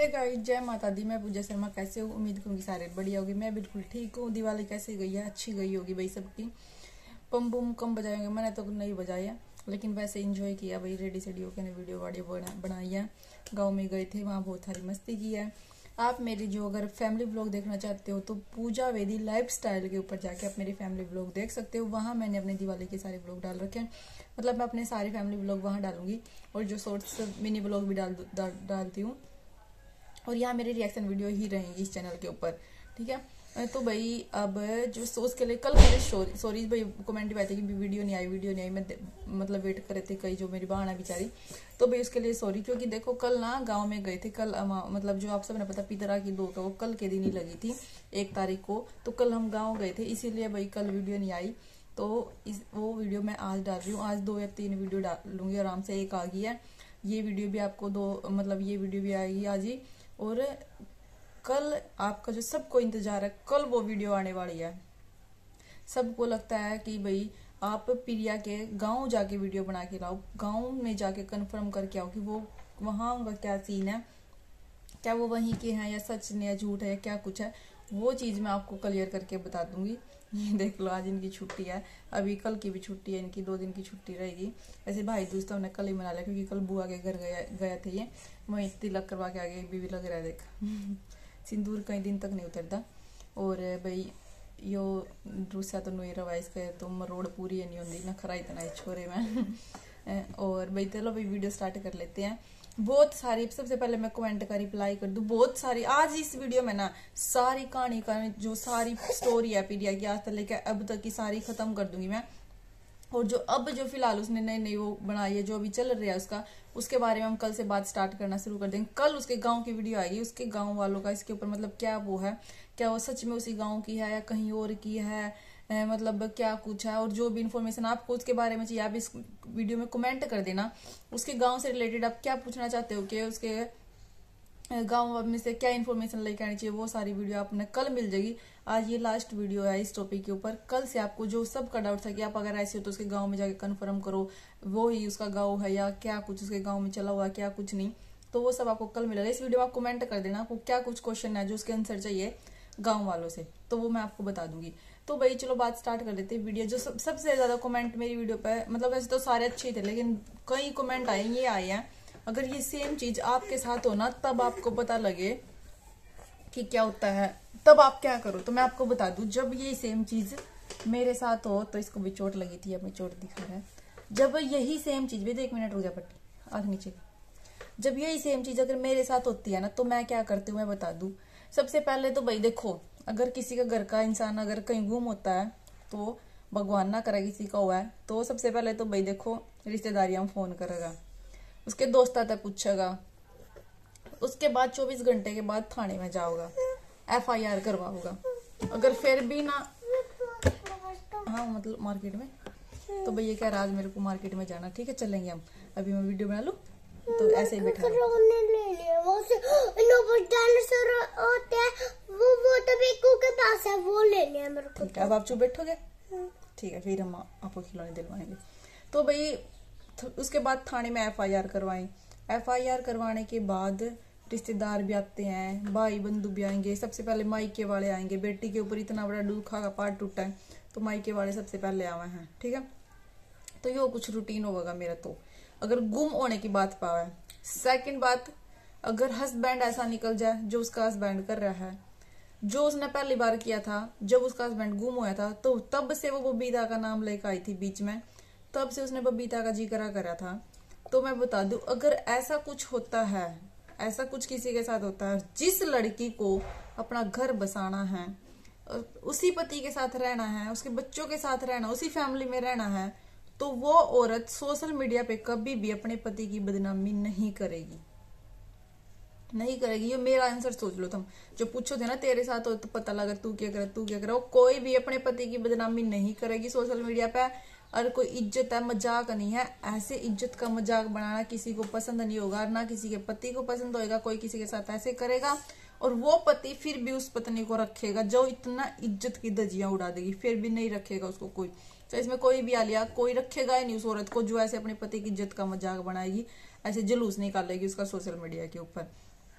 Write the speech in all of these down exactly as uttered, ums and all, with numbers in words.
Hey guys, जय माता दी। मैं पूजा शर्मा। कैसे हो? उम्मीद करूंगी सारे बढ़िया होगी। मैं बिल्कुल ठीक हूँ। दिवाली कैसे गई है? अच्छी गई होगी भाई सबकी। पम बुम कम बजाएंगे, मैंने तो नहीं बजाया, लेकिन वैसे एंजॉय किया भाई। रेडी सेडी होकर ने वीडियो वाडियो बना, बनाई है। गाँव में गए थे, वहाँ बहुत सारी मस्ती की है। आप मेरी जो अगर फैमिली व्लॉग देखना चाहते हो तो पूजा वेदी लाइफ स्टाइल के ऊपर जाके आप मेरी फैमिली व्लॉग देख सकते हो। वहाँ मैंने अपने दिवाली के सारे व्लॉग डाल रखे हैं। मतलब मैं अपने सारे फैमिली व्लॉग वहाँ डालूंगी और जो शॉर्ट्स मिनी व्लॉग भी डाल डाल डालती हूँ। और यहाँ मेरी रिएक्शन वीडियो ही रहेंगी इस चैनल के ऊपर, ठीक है। तो भाई अब जो सोच के लिए कल मेरे सॉरी भाई कमेंट भी आए थे कि वीडियो नहीं आई वीडियो नहीं आई। मैं मतलब वेट कर रहे थे कई जो मेरी बहन है बेचारी, तो भाई उसके लिए सॉरी। क्योंकि देखो कल ना गांव में गए थे। कल मतलब जो आप सबने पता पितरा की दो का वो कल के दिन ही लगी थी, एक तारीख को। तो कल हम गाँव गए थे, इसीलिए भाई कल वीडियो नहीं आई। तो इस वो वीडियो मैं आज डाल रही हूँ। आज दो या तीन वीडियो डालूंगी आराम से। एक आ गई है, ये वीडियो भी आपको दो मतलब ये वीडियो भी आएगी आज ही। और कल आपका जो सबको इंतजार है, कल वो वीडियो आने वाली है। सबको लगता है कि भाई आप प्रिया के गांव जाके वीडियो बना के लाओ, गांव में जाके कंफर्म करके आओ कि वो वहां उनका क्या सीन है, क्या वो वहीं के हैं या सच ने या झूठ है या क्या कुछ है। वो चीज मैं आपको क्लियर करके बता दूंगी। ये देख लो, आज इनकी छुट्टी है, अभी कल की भी छुट्टी है इनकी, दो दिन की छुट्टी रहेगी। ऐसे भाई दूज तो हमने कल ही मना लिया क्योंकि कल बुआ के घर गया गया थे ये, वहीं तिलक करवा के आगे बीवी लग रहा है देख। सिंदूर कई दिन तक नहीं उतरता। और भाई यो दूसरा तो नुई रवाइज के तो मरोड़ पूरी नहीं होती ना, खरा इतना ही छोरे में। और भाई चलो भाई वीडियो स्टार्ट कर लेते हैं। बहुत सारी, सबसे पहले मैं कमेंट का रिप्लाई कर दूं। बहुत सारी आज इस वीडियो में ना सारी कहानी का जो सारी स्टोरी है प्रिया की आज तक लेकर अब तक की सारी खत्म कर दूंगी मैं। और जो अब जो फिलहाल उसने नई नई वो बनाई है, जो अभी चल रहा है उसका, उसके बारे में हम कल से बात स्टार्ट करना शुरू कर देंगे। कल उसके गांव की वीडियो आएगी, उसके गांव वालों का इसके ऊपर मतलब क्या वो है, क्या वो सच में उसी गांव की है या कहीं और की है, ए, मतलब क्या कुछ है। और जो भी इन्फॉर्मेशन आपको उसके बारे में चाहिए आप इस वीडियो में कमेंट कर देना। उसके गांव से रिलेटेड आप क्या पूछना चाहते हो कि उसके गांव में से क्या इन्फॉर्मेशन लेके आनी चाहिए, वो सारी वीडियो आपने कल मिल जाएगी। आज ये लास्ट वीडियो है इस टॉपिक के ऊपर। कल से आपको जो सबका डाउट था कि आप अगर ऐसे हो तो उसके गांव में जाके कंफर्म करो वो ही उसका गांव है या क्या कुछ उसके गांव में चला हुआ है क्या कुछ नहीं, तो वो सब आपको कल मिलेगा। इस वीडियो में आप कमेंट कर देना आपको क्या कुछ क्वेश्चन है जो उसके आंसर चाहिए गाँव वालों से, तो वो मैं आपको बता दूंगी। तो भाई चलो बात स्टार्ट कर लेते हैं। वीडियो जो सब, सबसे ज्यादा कमेंट मेरी वीडियो पे, मतलब वैसे तो सारे अच्छे थे लेकिन कई कमेंट आए ये आए हैं, अगर ये सेम चीज आपके साथ हो ना तब आपको पता लगे कि क्या होता है, तब आप क्या करो। तो मैं आपको बता दूं, जब ये सेम चीज मेरे साथ हो तो इसको भी चोट लगी थी, अपनी चोट दिखा रहा है। जब यही सेम चीज भी एक मिनट रुक जा पट्टी आग नीचे, जब यही सेम चीज अगर मेरे साथ होती है ना तो मैं क्या करती हूँ मैं बता दूं। सबसे पहले तो भाई देखो, अगर किसी का घर का इंसान अगर कहीं गुम होता है तो भगवान ना करे किसी का हुआ है तो सबसे पहले तो भाई देखो रिश्तेदारियां फोन करेगा, उसके दोस्त तक पूछेगा, उसके बाद चौबीस घंटे के बाद थाने में जाओगा, एफ आई आर करवाओगा। अगर फिर भी ना, हाँ मतलब मार्केट में, तो भैया कह रहा आज मेरे को मार्केट में जाना, ठीक है चलेंगे हम, अभी मैं वीडियो बना लूं तो ऐसे ही बैठा वो वो तो बेकू के पास है, वो ले लिया मेरे को। ठीक है अब आप चुप बैठोगे, ठीक है फिर हम आपको खिलौने दिलवाएंगे। तो भाई उसके बाद थाने में एफ आई आर करवाएं। एफ आई आर करवाने के बाद रिश्तेदार भी आते हैं, भाई बंधु भी आएंगे। सबसे पहले मायके वाले आएंगे, बेटी के ऊपर इतना बड़ा दुखा का पार्ट टूटा है तो मायके वाले सबसे पहले आवे हैं, ठीक है। तो ये कुछ रूटीन होगा मेरा। तो अगर गुम होने की बात पावे, सेकंड बात, अगर हस्बैंड ऐसा निकल जाए जो उसका हस्बैंड कर रहा है, जो उसने पहली बार किया था जब उसका हस्बैंड गुम हुआ था, तो तब से वो बबीता का नाम लेकर आई थी बीच में, तब से उसने बबीता का जिक्र करा था। तो मैं बता दूं, अगर ऐसा कुछ होता है, ऐसा कुछ किसी के साथ होता है, जिस लड़की को अपना घर बसाना है, उसी पति के साथ रहना है, उसके बच्चों के साथ रहना, उसी फैमिली में रहना है, तो वो औरत सोशल मीडिया पे कभी भी अपने पति की बदनामी नहीं करेगी, नहीं करेगी। ये मेरा आंसर सोच लो तुम जो पूछो थे ना तेरे साथ हो तो पता लगा तू क्या करे तू क्या करे, कोई भी अपने पति की बदनामी नहीं करेगी सोशल मीडिया पे। और कोई इज्जत है, मजाक नहीं है, ऐसे इज्जत का मजाक बनाना किसी को पसंद नहीं होगा, ना किसी के पति को पसंद होएगा। कोई किसी के साथ ऐसे करेगा और वो पति फिर भी उस पत्नी को रखेगा जो इतना इज्जत की धज्जियां उड़ा देगी, फिर भी नहीं रखेगा उसको कोई। तो इसमें कोई भी आ लिया, कोई रखेगा ही नहीं उस औरत को जो ऐसे अपने पति की इज्जत का मजाक बनाएगी, ऐसे जुलूस निकालेगी उसका सोशल मीडिया के ऊपर।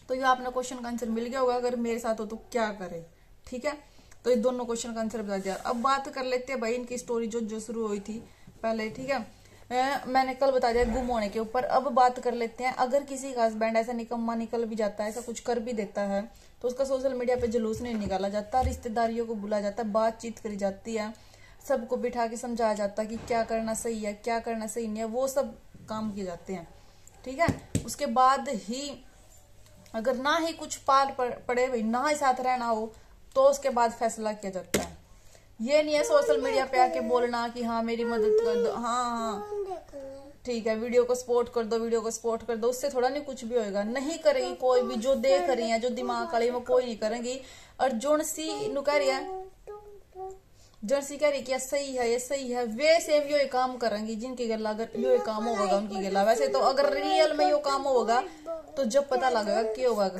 तो ये आपने क्वेश्चन का आंसर मिल गया होगा, अगर मेरे साथ हो तो क्या करे। ठीक है, तो ये दोनों क्वेश्चन का आंसर बता दिया। अब बात कर लेते हैं भाई इनकी स्टोरी जो जो शुरू हुई थी पहले। ठीक है, मैंने कल बता दिया गुम होने के ऊपर। अब बात कर लेते हैं, अगर किसी का हस्बैंड ऐसा निकम्मा निकल भी जाता है, ऐसा कुछ कर भी देता है, तो उसका सोशल मीडिया पे जुलूस नहीं निकाला जाता, रिश्तेदारियों को बुलाया जाता है, बातचीत करी जाती है, सबको बिठा के समझाया जाता है कि क्या करना सही है क्या करना सही नहीं है, वो सब काम किए जाते हैं। ठीक है, उसके बाद ही अगर ना ही कुछ पार पड़े भाई, ना ही साथ रहना हो, तो उसके बाद फैसला किया जाता है। ये नहीं है सोशल मीडिया पे आके बोलना कि हाँ मेरी मदद कर दो, हाँ हाँ ठीक है वीडियो को सपोर्ट कर दो, वीडियो को सपोर्ट कर दो, उससे थोड़ा नहीं कुछ भी होएगा। नहीं करेगी कोई भी, जो देख रही है, जो दिमाग वाली वो कोई नहीं करेंगी। और जोनसी नु कह रही है, जर्सी कह रही कि सही है ये सही है, वे सेम यो काम करेंगी जिनकी गला अगर यो काम होगा उनकी गला। वैसे तो अगर रियल में यो काम होगा तो जब पता लगेगा क्या होगा।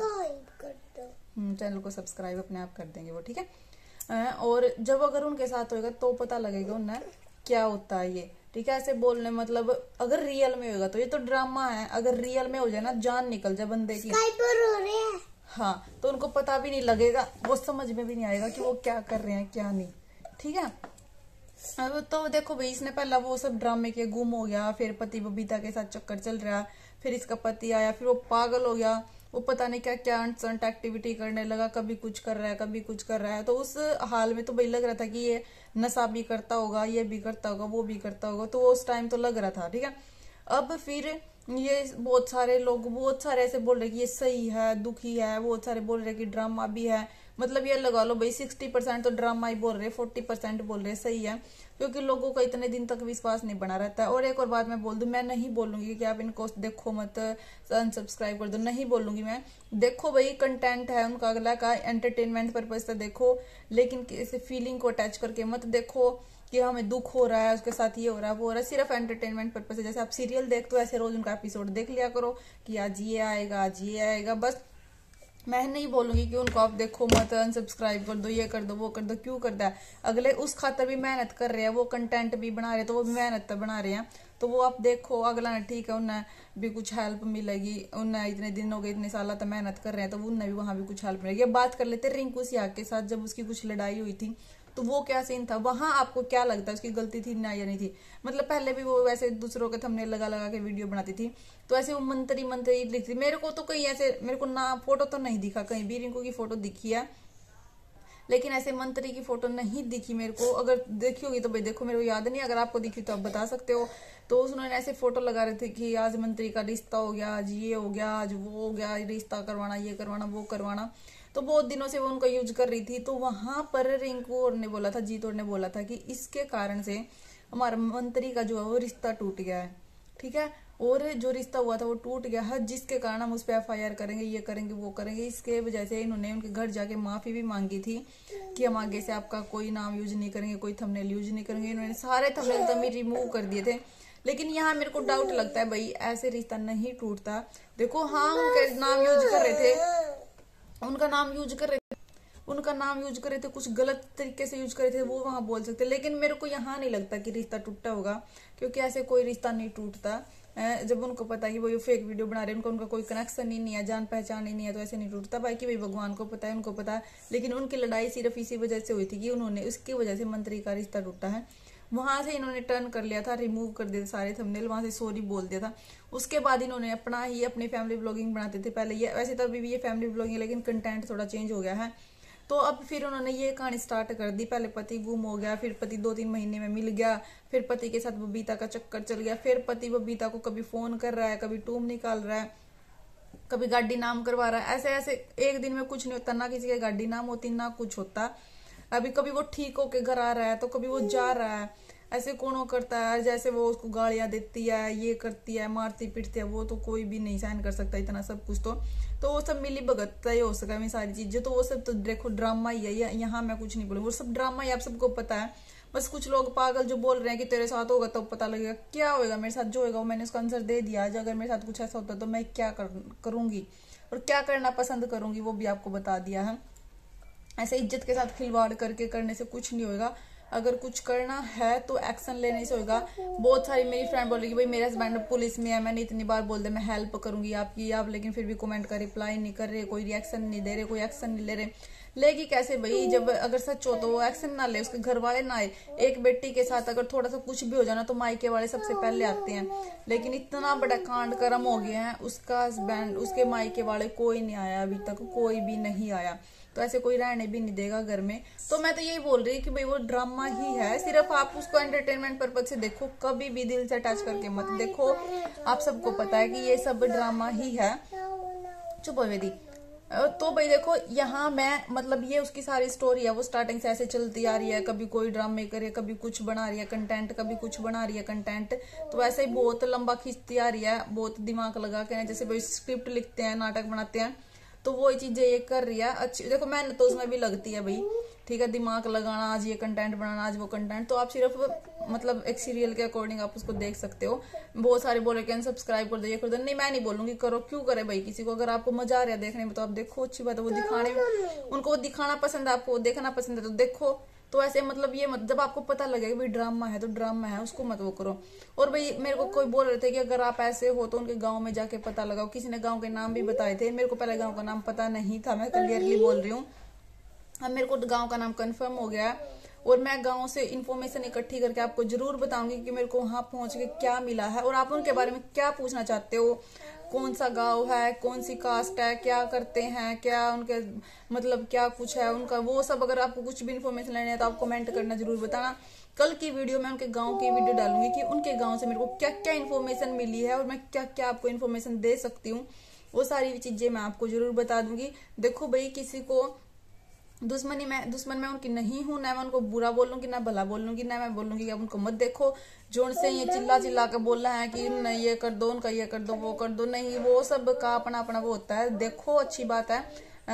चैनल को सब्सक्राइब अपने आप कर देंगे वो। ठीक है, और जब अगर उनके साथ होगा तो पता लगेगा उन्हें क्या होता है ये। ठीक है, ऐसे बोलने मतलब अगर रियल में होगा तो ये तो ड्रामा है, अगर रियल में हो जाए ना जान निकल जाए बंदे की, हाँ तो उनको पता भी नहीं लगेगा, वो समझ में भी नहीं आएगा कि वो क्या कर रहे हैं क्या नहीं। ठीक है, अब तो देखो भाई इसने पहला वो सब ड्रामे के, गुम हो गया, फिर पति बबीता के साथ चक्कर चल रहा, फिर इसका पति आया, फिर वो पागल हो गया, वो पता नहीं क्या क्या अनसंट एक्टिविटी करने लगा, कभी कुछ कर रहा है कभी कुछ कर रहा है। तो उस हाल में तो भाई लग रहा था कि ये नशा भी करता होगा, ये भी करता होगा, वो भी करता होगा, तो उस टाइम तो लग रहा था। ठीक है, अब फिर ये बहुत सारे लोग बहुत सारे ऐसे बोल रहे कि ये सही है दुखी है, बहुत सारे बोल रहे कि ड्रामा भी है। मतलब ये लगा लो भाई सिक्सटी परसेंट तो ड्रामा ही बोल रहे, फोर्टी परसेंट बोल रहे सही है, क्योंकि लोगों का इतने दिन तक विश्वास नहीं बना रहता है। और एक और बात मैं बोल दूं, मैं नहीं बोलूंगी कि आप इनको देखो मत अनसब्सक्राइब कर दो, नहीं बोलूंगी मैं। देखो भाई कंटेंट है उनका अगला का, एंटरटेनमेंट पर्पज से देखो, लेकिन किसी फीलिंग को अटैच करके मत देखो कि हमें दुख हो रहा है उसके साथ ये हो रहा है वो हो रहा है। सिर्फ एंटरटेनमेंट पर्पज से, जैसे आप सीरियल देखते हो ऐसे रोज उनका एपिसोड देख लिया करो कि आज ये आएगा आज ये आएगा। बस मैं नहीं बोलूंगी कि उनको आप देखो मत अनसब्सक्राइब कर दो, ये कर दो वो कर दो, क्यों करता है, अगले उस खातर भी मेहनत कर रहे हैं, वो कंटेंट भी बना रहे हैं तो वो भी मेहनत बना रहे हैं, तो वो आप देखो अगला ने ठीक है उन्हें भी कुछ हेल्प मिलेगी, उन्हें इतने दिन हो गए इतने साल तक मेहनत कर रहे हैं तो उन्हें भी वहां भी कुछ हेल्प मिलेगी। बात कर लेते रिंकू सिया के साथ, जब उसकी कुछ लड़ाई हुई थी तो वो क्या सीन था वहां, आपको क्या लगता है उसकी गलती थी ना या नहीं थी? मतलब पहले भी वो वैसे दूसरों के थंबनेल लगा लगा के वीडियो बनाती थी, तो ऐसे वो मंत्री मंत्री लिखती थी। मेरे को तो कहीं ऐसे मेरे को ना फोटो तो नहीं दिखा, कहीं भी रिंकू की फोटो दिखी है लेकिन ऐसे मंत्री की फोटो नहीं दिखी मेरे को। अगर देखी होगी तो भाई देखो, मेरे को याद नहीं, अगर आपको दिखी तो आप बता सकते हो। तो उन्होंने ऐसे फोटो लगा रहे थे कि आज मंत्री का रिश्ता हो गया, आज ये हो गया, आज वो हो गया, रिश्ता करवाना, ये करवाना, वो करवाना, तो बहुत दिनों से वो उनका यूज कर रही थी। तो वहां पर रिंकू और ने बोला था, जीत और ने बोला था कि इसके कारण से हमारा मंत्री का जो है वो रिश्ता टूट गया है। ठीक है, और जो रिश्ता हुआ था वो टूट गया है, जिसके कारण हम उस पर एफ आई आर करेंगे, ये करेंगे वो करेंगे। इसके वजह से इन्होंने उनके घर जाके माफी भी मांगी थी कि हम आगे से आपका कोई नाम यूज नहीं करेंगे, कोई थंबनेल यूज नहीं करेंगे। इन्होंने सारे थंबनेल तभी रिमूव कर दिए थे। लेकिन यहाँ मेरे को डाउट लगता है भाई ऐसे रिश्ता नहीं टूटता। देखो हाँ उनके नाम यूज कर रहे थे, उनका नाम यूज कर रहे थे उनका नाम यूज कर रहे थे कुछ गलत तरीके से यूज कर रहे थे, वो वहां बोल सकते। लेकिन मेरे को यहाँ नहीं लगता कि रिश्ता टूटा होगा, क्योंकि ऐसे कोई रिश्ता नहीं टूटता। जब उनको पता है कि वो ये फेक वीडियो बना रहे हैं, उनका उनका कोई कनेक्शन ही नहीं है, जान पहचान ही नहीं है, तो ऐसे नहीं टूटता। भाई कि भाई भगवान को पता है, उनको पता है। लेकिन उनकी लड़ाई सिर्फ इसी वजह से हुई थी कि उन्होंने उसकी वजह से मंत्री का रिश्ता टूटा है। वहां से इन्होंने टर्न कर लिया था, रिमूव कर दिया था सारे थंबनेल, वहां से सॉरी बोल दिया था। उसके बाद इन्होंने अपना ही अपनी फैमिली ब्लॉगिंग बनाते थे पहले, ये वैसे तो अभी भी ये फैमिली ब्लॉगिंग, लेकिन कंटेंट थोड़ा चेंज हो गया है। तो अब फिर उन्होंने ये कहानी स्टार्ट कर दी। पहले पति गुम हो गया, फिर पति दो तीन महीने में मिल गया, फिर पति के साथ बबीता का चक्कर चल गया, फिर पति बबीता को कभी फोन कर रहा है, कभी टूम निकाल रहा है, कभी गाड़ी नाम करवा रहा है। ऐसे ऐसे एक दिन में कुछ नहीं होता, ना किसी के गाड़ी नाम होती ना कुछ होता। अभी कभी वो ठीक होके घर आ रहा है तो कभी वो जा रहा है, ऐसे कौन करता है। जैसे वो उसको गालियां देती है, ये करती है, मारती पीटती है, वो तो कोई भी नहीं सहन कर सकता इतना सब कुछ। तो तो वो सब मिली भगत ही हो सका मैं सारी चीजें, तो वो सब तो देखो ड्रामा ही है। यहाँ मैं कुछ नहीं बोलूँ, वो सब ड्रामा ही, आप सबको पता है। बस कुछ लोग पागल जो बोल रहे हैं कि तेरे साथ होगा तो पता लगेगा। क्या होगा मेरे साथ, जो होगा वो मैंने उसका आंसर दे दिया। आज अगर मेरे साथ कुछ ऐसा होता तो मैं क्या कर, करूंगी और क्या करना पसंद करूंगी वो भी आपको बता दिया है। ऐसे इज्जत के साथ खिलवाड़ करके करने से कुछ नहीं होगा। अगर कुछ करना है तो एक्शन लेने से होगा। बहुत सारी मेरी फ्रेंड बोल रही भाई मेरे हस्बैंड पुलिस में है, मैंने इतनी बार बोल दिया मैं हेल्प करूंगी आपकी, आप लेकिन फिर भी कमेंट का रिप्लाई नहीं कर रहे, कोई रिएक्शन नहीं दे रहे, कोई एक्शन नहीं ले रहे। लेगी कैसे भाई, जब अगर सच हो तो वो एक्शन ना ले, उसके घर वाले ना आए। एक बेटी के साथ अगर थोड़ा सा कुछ भी हो जाना तो मायके वाले सबसे पहले आते हैं, लेकिन इतना बड़ा कांड कर्म हो गया है, उसका हस्बैंड उसके मायके वाले कोई नहीं आया, अभी तक कोई भी नहीं आया, तो ऐसे कोई रहने भी नहीं देगा घर में। तो मैं तो यही बोल रही कि भाई वो ड्रामा ही है, सिर्फ आप उसको एंटरटेनमेंट पर्पज से देखो, कभी भी दिल से अटैच करके मत देखो। आप सबको पता है कि ये सब ड्रामा ही है। चुप हो वेदी। तो भाई देखो यहाँ मैं मतलब ये उसकी सारी स्टोरी है, वो स्टार्टिंग से ऐसे चलती आ रही है, कभी कोई ड्रामे करे, कभी कुछ बना रही है कंटेंट, कभी कुछ बना रही है कंटेंट, तो ऐसे ही बहुत लंबा खींचती आ रही है, बहुत दिमाग लगा के, जैसे भाई स्क्रिप्ट लिखते हैं, नाटक बनाते हैं, तो वो चीजें ये कर रही है। अच्छी देखो मेहनत तो उसमें भी लगती है भाई, ठीक है, दिमाग लगाना, आज ये कंटेंट बनाना, आज वो कंटेंट, तो आप सिर्फ मतलब एक सीरियल के अकॉर्डिंग आप उसको देख सकते हो। बहुत सारे बोले कि सब्सक्राइब कर दो, ये कर दो, नहीं मैं नहीं बोलूंगी करो, क्यों करे भाई किसी को, अगर आपको मजा आ रहा है देखने में तो आप देखो, अच्छी बात है। वो दिखाने में उनको वो दिखाना पसंद है, आपको देखना पसंद है तो देखो। तो ऐसे मतलब ये मत, जब आपको पता लगेगा भाई ड्रामा है तो ड्रामा है, उसको मत वो करो। और भाई मेरे को कोई बोल रहे थे कि अगर आप ऐसे हो तो उनके गांव में जाके पता लगाओ, किसी ने गांव के नाम भी बताए थे, मेरे को पहले गांव का नाम पता नहीं था, मैं क्लियरली बोल रही हूँ। अब मेरे को गांव का नाम कंफर्म हो गया और मैं गांव से इन्फॉर्मेशन इकट्ठी करके आपको जरूर बताऊंगी कि मेरे को वहां पहुंच के क्या मिला है और आप उनके बारे में क्या पूछना चाहते हो, कौन सा गांव है, कौन सी कास्ट है, क्या करते हैं, क्या उनके मतलब क्या कुछ है उनका, वो सब अगर आपको कुछ भी इन्फॉर्मेशन लेनी है तो आप कमेंट करना जरूर बताना। कल की वीडियो में उनके गांव की वीडियो डालूंगी कि उनके गांव से मेरे को क्या क्या इन्फॉर्मेशन मिली है और मैं क्या क्या आपको इन्फॉर्मेशन दे सकती हूँ, वो सारी चीजें मैं आपको जरूर बता दूंगी। देखो भाई किसी को दुश्मनी मैं दुश्मन मैं उनकी नहीं हूं, ना मैं उनको बुरा बोलूंगी, ना भला बोलूंगी, ना मैं बोलूंगी कि आप उनको मत देखो। जो उनसे ये चिल्ला चिल्ला के बोल रहा है कि ये कर दो, उनका ये कर दो, वो कर दो, नहीं, वो सब का अपना अपना वो होता है। देखो अच्छी बात है,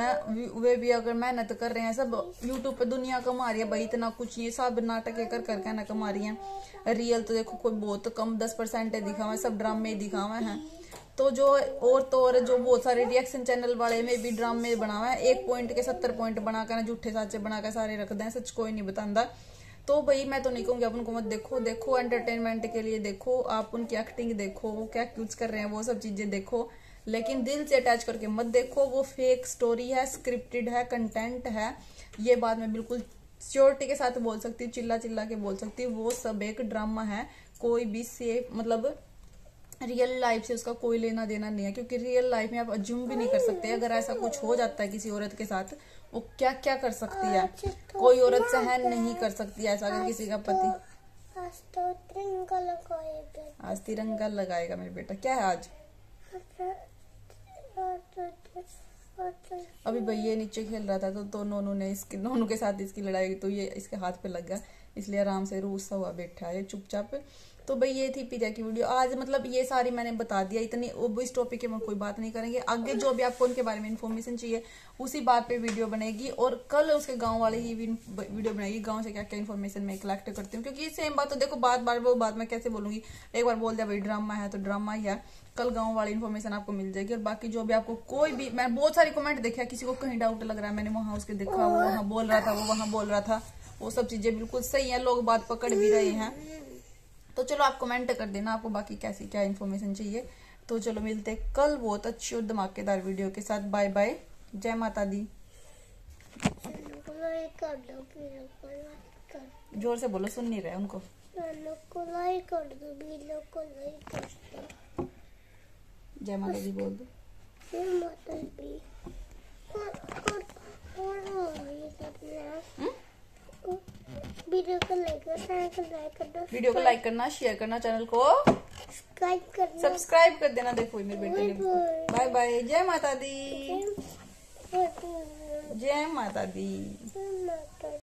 वे भी अगर मेहनत कर रहे हैं, सब यूट्यूब पे दुनिया कमा रही है भाई, इतना कुछ ये सब नाटक कर करके ना कमा रही है। रियल तो देखो कोई बहुत कम दस परसेंट दिखा हुआ है, सब ड्रामे दिखा हुए हैं। तो जो और तो और जो बहुत सारे रिएक्शन चैनल वाले में भी ड्रामे बना हुआ है, एक पॉइंट के सत्तर पॉइंट बनाकर ना झूठे साचे बनाकर सारे रख दें, सच कोई नहीं बताता। तो भाई मैं तो नहीं कहूंगी आप उनको मत देखो, देखो एंटरटेनमेंट के लिए देखो, आप उनकी एक्टिंग देखो, वो क्या कुछ कर रहे हैं वो सब चीजें देखो, लेकिन दिल से अटैच करके मत देखो। वो फेक स्टोरी है, स्क्रिप्टेड है, कंटेंट है, ये बात मैं बिल्कुल श्योरिटी के साथ बोल सकती हूँ, चिल्ला चिल्ला के बोल सकती हूँ, वो सब एक ड्रामा है। कोई भी सेफ मतलब रियल लाइफ से उसका कोई लेना देना नहीं है, क्योंकि रियल लाइफ में आप अज्यूम भी नहीं कर सकते अगर ऐसा कुछ हो जाता है किसी औरत के साथ, वो क्या क्या कर सकती है। कोई औरत सहन नहीं कर सकती ऐसा अगर किसी का पति। आज तो तिरंगा लगाएगा, आज तिरंगा लगाएगा मेरे बेटा। क्या है आज? अभी भाई ये नीचे खेल रहा था तो, तो नोनू ने इसके नोनू के साथ इसकी लड़ाई, तो ये इसके हाथ पे लग गया, इसलिए आराम से रूसा हुआ बैठा है चुपचाप। तो भाई ये थी पिज़्ज़ा की वीडियो आज, मतलब ये सारी मैंने बता दिया, इतनी इस टॉपिक के में कोई बात नहीं करेंगे। आगे जो भी आपको उनके बारे में इन्फॉर्मेशन चाहिए उसी बात पे वीडियो बनेगी, और कल उसके गांव वाले ही वीडियो बनाएगी, गांव से क्या क्या इन्फॉर्मेशन मैं कलेक्ट करती हूँ, क्योंकि सेम बात तो देखो बात बार वो बात मैं कैसे बोलूंगी, एक बार बोल दिया भाई ड्रामा है तो ड्रामा ही है, कल गांव वाली इन्फॉर्मेशन आपको मिल जाएगी। और बाकी जो भी आपको कोई भी, मैं बहुत सारी कमेंट देखा, किसी को कहीं डाउट लग रहा है, मैंने वहां उसके देखा, वो वहां बोल रहा था, वो वहां बोल रहा था, वो सब चीजें बिल्कुल सही है, लोग बात पकड़ भी रहे हैं। तो चलो आप कमेंट कर देना आपको बाकी कैसी क्या इन्फॉर्मेशन चाहिए। तो चलो मिलते हैं कल बहुत अच्छी और धमाकेदार वीडियो के साथ। बाय बाय, जय माता दी। जोर से बोलो, सुन नहीं रहे उनको। जय माता दी बोल दो। जय माता दी। वीडियो को लाइक करना, वीडियो को लाइक करना, शेयर करना, चैनल को सब्सक्राइब करना, सब्सक्राइब कर देना। देखो मेरे बेटे ने। बाय बाय, जय माता दी, जय माता दी।